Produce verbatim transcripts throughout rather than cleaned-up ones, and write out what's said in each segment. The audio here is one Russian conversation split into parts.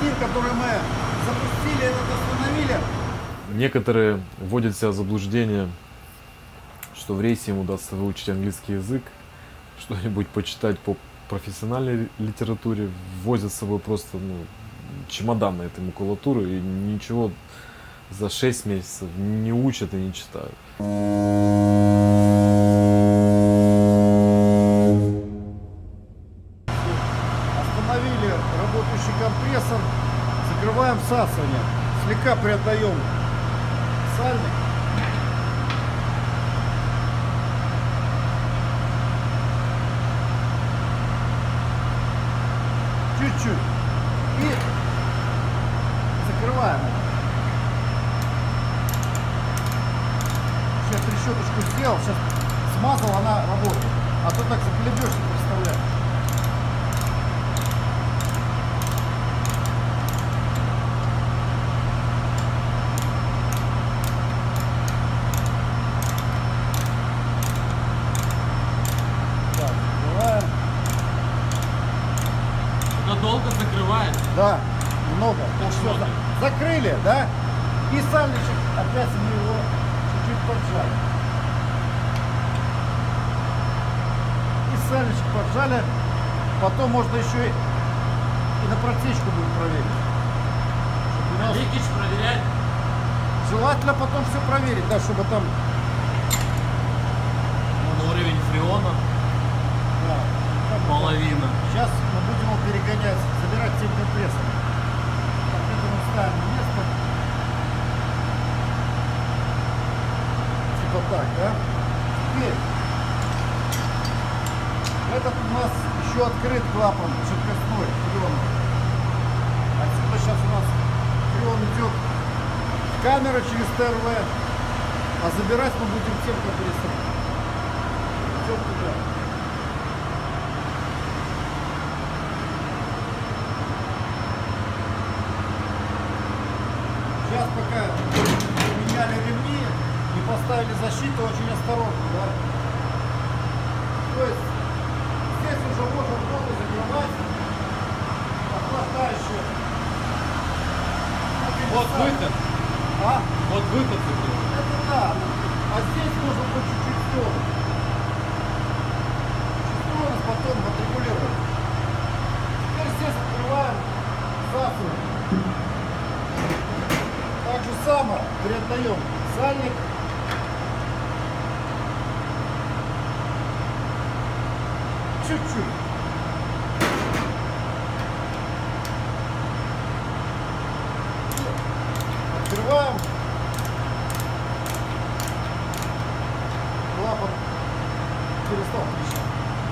бензин, который мы запустили, этот остановили. Некоторые вводят себя в заблуждение, что в рейсе им удастся выучить английский язык, что-нибудь почитать по профессиональной литературе, возят с собой просто ну, чемодан на этой макулатуры и ничего за шесть месяцев не учат и не читают. Остановили работающий компрессор, закрываем всасывание, слегка приотдаем сальник. Чуть-чуть. И закрываем. Сейчас трещоточку сделал, сейчас смазал, она работает. А то так заколебешься, представляешь. Так, закрываем. Долго закрывает? Да, много. Все, закрыли, да? И сальничек, опять мы его чуть-чуть поджали. И сальничек поджали. Потом можно еще и, и на протечку будем проверить. А ликидж проверять? Желательно потом все проверить, да, чтобы там... Вон уровень фреона. Да, половина. Сейчас мы будем его перегонять, забирать тем компрессором. Так, это мы ставим на место. Типа так, да? Теперь этот у нас еще открыт клапан жидкостной, фреон. Отсюда сейчас у нас фреон идет в камеру через ТРВ, а забирать мы будем тем компрессором. Идем туда. Сейчас пока меняли ремни и поставили защиту, очень осторожно, да? То есть здесь уже можно воду закрывать, охлаждающую. Вот выход. А? Вот выход закрыл. Это да. А здесь можно будет чуть-чуть в сторону. Чуть в сторону, потом отрегулировать. Теперь здесь открываем засу. Так же самое передаем сальник. Чуть-чуть. Открываем. Клапан перестал трещать.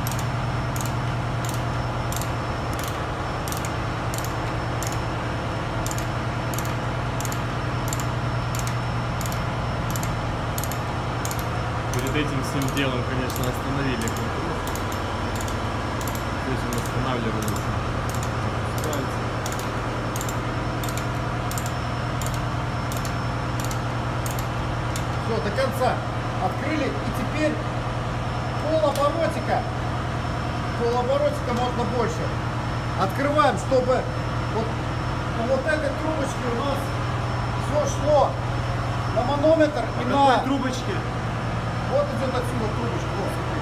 Перед этим всем делом, конечно, остановили компрессор. Здесь он останавливается. Все, до конца. Открыли. И теперь полоборотика. Полоборотика можно больше. Открываем, чтобы вот по вот этой трубочке у нас все шло на манометр и на... на... какой трубочке? Вот идет отсюда трубочка. Вот, смотри.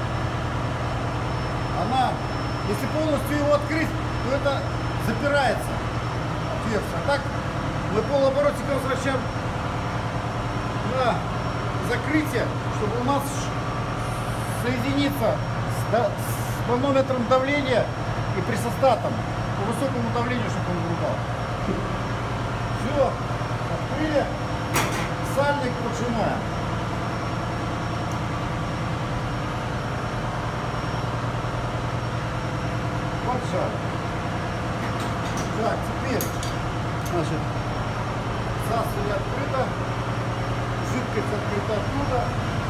Она, если полностью его открыть, то это запирается отверстие. А так мы полоборотика возвращаем на закрытие, чтобы у нас соединиться с, да, с манометром давления и присостатом по высокому давлению, чтобы он врубал. Все, открыли, сальник поджимаем. Поджали. Так, теперь, значит, засуля открыта. Жидкость открыта оттуда.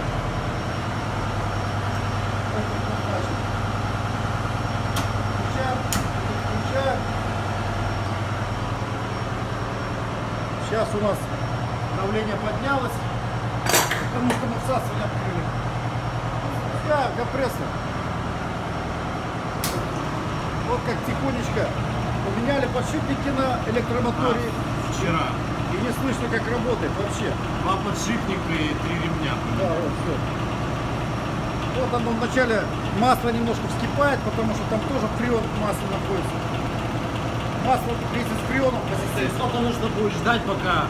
Включаем, включаем. Сейчас у нас давление поднялось, потому что мы всасывали открыли. Запускаем компрессор. Вот как тихонечко Поменяли подшипники на электромоторе. А, вчера. И не слышно, как работает вообще. Два подшипника и три ремня. Да, вот все. Вот оно вначале масло немножко вскипает, потому что там тоже фреон масла находится. Масло вместе с фреоном. Сколько нужно будет ждать, пока...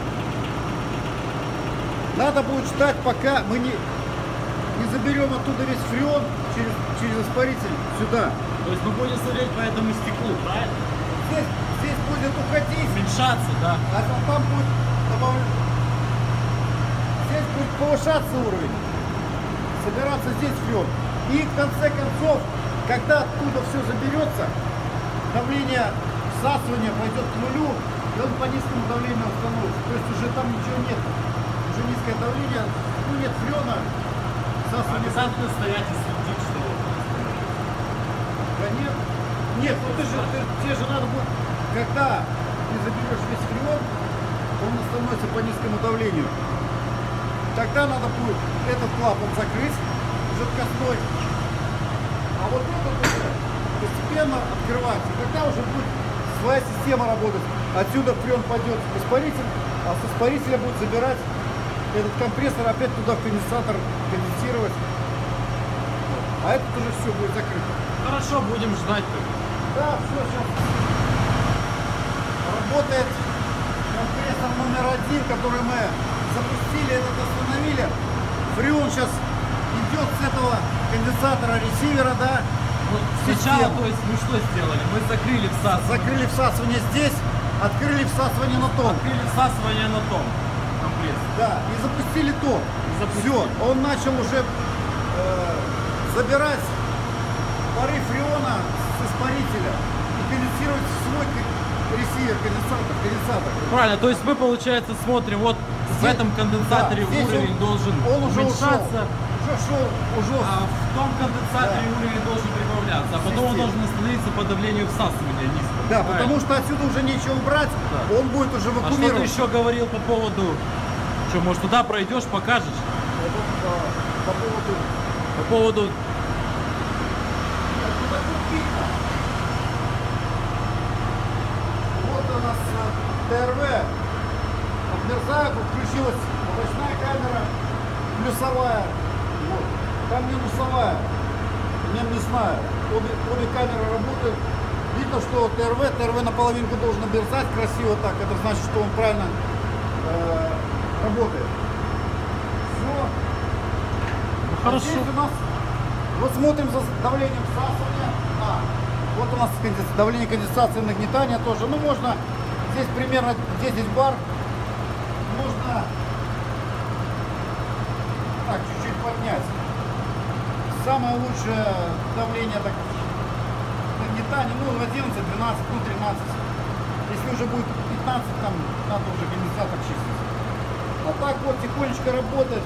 Надо будет ждать, пока мы не, не заберем оттуда весь фреон через, через испаритель сюда. То есть мы будем смотреть по этому стеклу, правильно? Здесь, здесь будет уходить, Уменьшаться, да? а там будет добавлять. Здесь будет повышаться уровень. Собираться здесь фреон. И в конце концов, когда оттуда все заберется, давление всасывания пойдет к нулю, и он по низкому давлению остановится. То есть уже там ничего нет. Уже низкое давление, ну нет фреона. Всасывание. Обязательно стоять и следить, что... Да нет. Нет, ну ты же, ты, тебе же надо будет, когда ты заберешь весь фреон, он становится по низкому давлению. Тогда надо будет этот клапан закрыть жидкостной, а вот этот уже постепенно открывать. И тогда уже будет своя система работать. Отсюда фреон пойдет в испаритель, а с испарителя будет забирать этот компрессор опять туда в конденсатор конденсировать. А этот уже все будет закрыто. Хорошо, будем ждать. Да, все сейчас работает компрессор номер один, который мы запустили, этот остановили. Фреон сейчас идет с этого конденсатора ресивера, да. Вот Система. сначала, то есть, мы что сделали? Мы закрыли всасывание. Закрыли всасывание здесь, открыли всасывание на том. Открыли всасывание на том компрессоре. Да, и запустили то. Запустили. Все, он начал уже э, забирать пары фреона с испарителя и конденсировать в свой ресивер, конденсатор, конденсатор. Правильно, то есть мы, получается, смотрим, вот в Здесь- этом конденсаторе да, здесь уровень он- должен он уже уменьшаться, Уже шел, уже а в том конденсаторе Да. уровень должен прибавляться, а потом он Система. должен остановиться по давлению всасывания низкого. Да, Правильно? потому что отсюда уже нечего брать, Да. он будет уже А что ты вакуумировать. еще говорил по поводу... Что, может, туда пройдешь, покажешь? По поводу... По поводу... Вот у нас э, ТРВ от Мерзаева включилась ручная камера плюсовая, вот. Там минусовая, минусная. Обе, обе камеры работают. Видно, что ТРВ, ТРВ наполовинку должен оберзать красиво так. Это значит, что он правильно э, работает. Все. Хорошо. Здесь у нас, вот смотрим за давлением всасывания. А, вот у нас конденс- давление конденсации, нагнетания тоже. Ну, можно, здесь примерно десять бар. Можно так, чуть-чуть поднять. Самое лучшее давление так, нагнетания, ну, одиннадцать, двенадцать, ну, тринадцать. Если уже будет пятнадцать, там надо уже конденсатор чистить. А так вот тихонечко работает.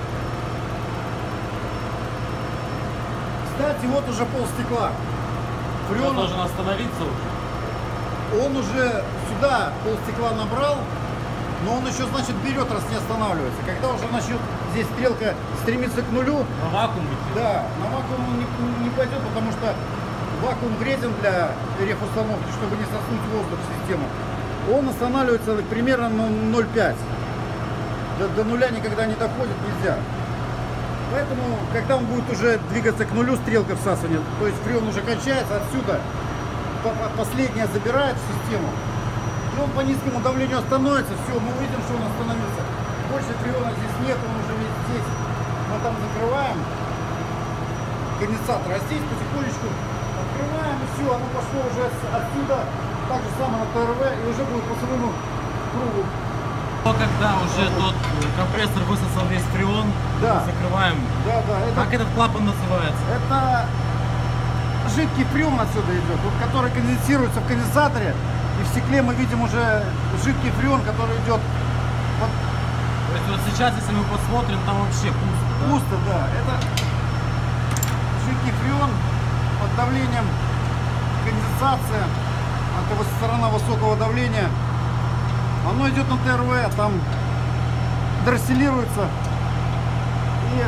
Кстати, вот уже пол стекла. Он Фреон, должен остановиться уже. он уже сюда пол стекла набрал, но он еще, значит, берет, раз не останавливается. Когда уже начнет здесь стрелка стремиться к нулю, На вакуум идти. да, на вакуум он не, не пойдет, потому что вакуум вреден для рефустановки, чтобы не соснуть воздух в систему. Он останавливается примерно на ноль целых пять. До, до нуля никогда не доходит, нельзя. Поэтому, когда он будет уже двигаться к нулю, стрелка всасывания, то есть фреон уже кончается, отсюда по- по- последнее забирает в систему, и он по низкому давлению остановится, все, мы увидим, что он остановился. Больше фреона здесь нет, он уже весь здесь. Мы там закрываем конденсатор, а здесь потихонечку открываем, и все, оно пошло уже с- отсюда, так же самое на ТРВ, и уже будет по своему кругу. Но когда уже тот э, компрессор высосал весь фреон, Да. мы закрываем. Да, да, это... Как этот клапан называется? Это жидкий фреон отсюда идет, вот, который конденсируется в конденсаторе. И в стекле мы видим уже жидкий фреон, который идет под То есть вот сейчас, если мы посмотрим, там вообще пусто. Да? пусто, да. Это жидкий фреон под давлением конденсация. Это сторона высокого давления. Оно идет на ТРВ, там дросселируется и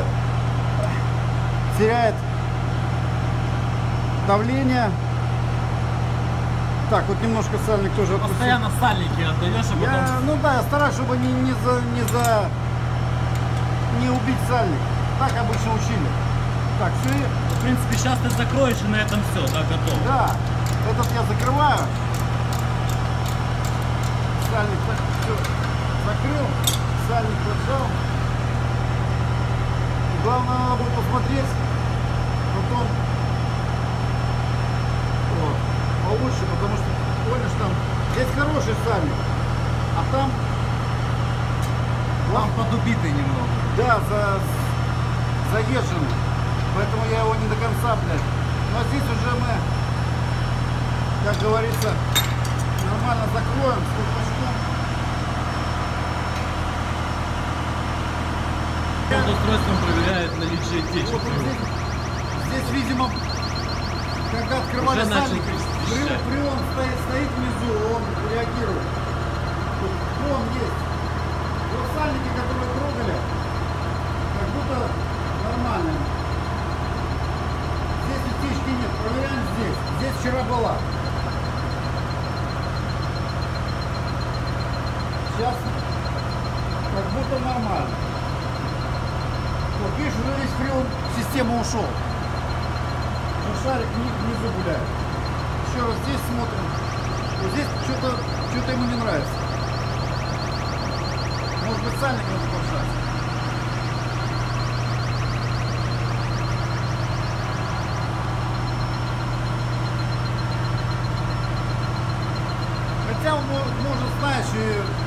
теряет давление. Так, вот немножко сальник тоже отпустил. Постоянно сальники отдаешь, а потом... Я, ну да, я стараюсь, чтобы не, не за, не за, не убить сальник. Так обычно учили. Так, все, В принципе, сейчас ты закроешь и на этом все, да, готово. да, этот я закрываю. Сальник так, все, закрыл, сальник поджал. И главное, надо будет посмотреть, потом, вот, получше, потому что, помнишь, там, здесь хороший сальник, а там, Там подубитый немного. да, за, заезженный, поэтому я его не до конца, блядь. Но здесь уже мы, как говорится, нормально закроем с колпачком. Под устройством проверяет наличие течи. Вот здесь, здесь, видимо, когда открывали Уже начал сальник, трещать. прион стоит, стоит внизу, он реагирует. Тут прион есть. И вот сальники, которые трогали, как будто нормально. Здесь утечки нет, проверяем здесь. Здесь вчера была. Сейчас как будто нормально. Вот видишь, уже весь фреон в систему ушел. Но шарик вни- внизу гуляет. Еще раз здесь смотрим. Вот здесь что-то что-то ему не нравится. Может быть, сальник надо поджать. Хотя он мо- может, знаешь, и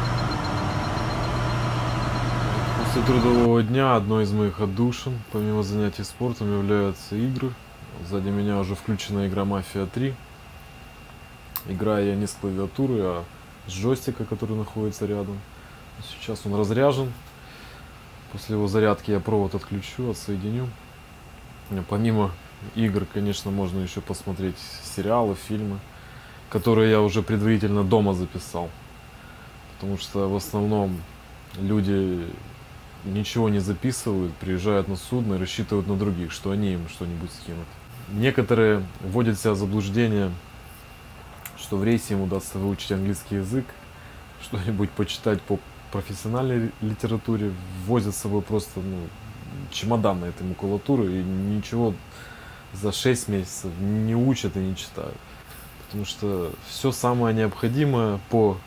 После трудового дня одной из моих отдушин, помимо занятий спортом, являются игры. Сзади меня уже включена игра Мафия три. Играю я не с клавиатуры, а с джойстика, который находится рядом. Сейчас он разряжен. После его зарядки я провод отключу, отсоединю. Помимо игр, конечно, можно еще посмотреть сериалы, фильмы, которые я уже предварительно дома записал. Потому что в основном люди ничего не записывают, приезжают на судно и рассчитывают на других, что они им что-нибудь скинут. Некоторые вводят себя в заблуждение, что в рейсе им удастся выучить английский язык, что-нибудь почитать по профессиональной литературе, возят с собой просто ну, чемодан на этой макулатуры и ничего за шесть месяцев не учат и не читают. Потому что все самое необходимое по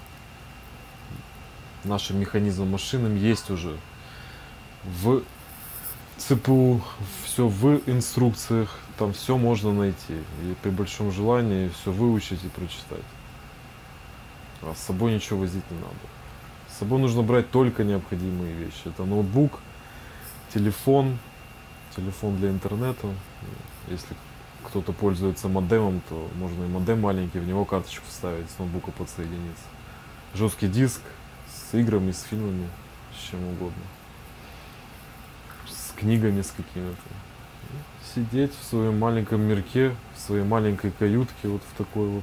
нашим механизмам, машинам есть уже в ЦПУ, все в инструкциях, там все можно найти. И при большом желании все выучить и прочитать. А с собой ничего возить не надо. С собой нужно брать только необходимые вещи. Это ноутбук, телефон, телефон для интернета. Если кто-то пользуется модемом, то можно и модем маленький, в него карточку вставить, с ноутбука подсоединиться. Жесткий диск с играми, с фильмами, с чем угодно. С книгами, с какими-то. Сидеть в своем маленьком мирке, в своей маленькой каютке, вот в такой вот.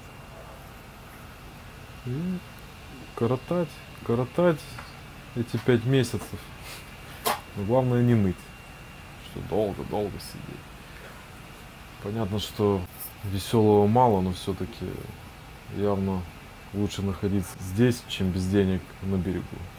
И коротать, коротать эти пять месяцев. Но главное не ныть, что долго-долго сидеть. Понятно, что веселого мало, но все-таки явно лучше находиться здесь, чем без денег на берегу.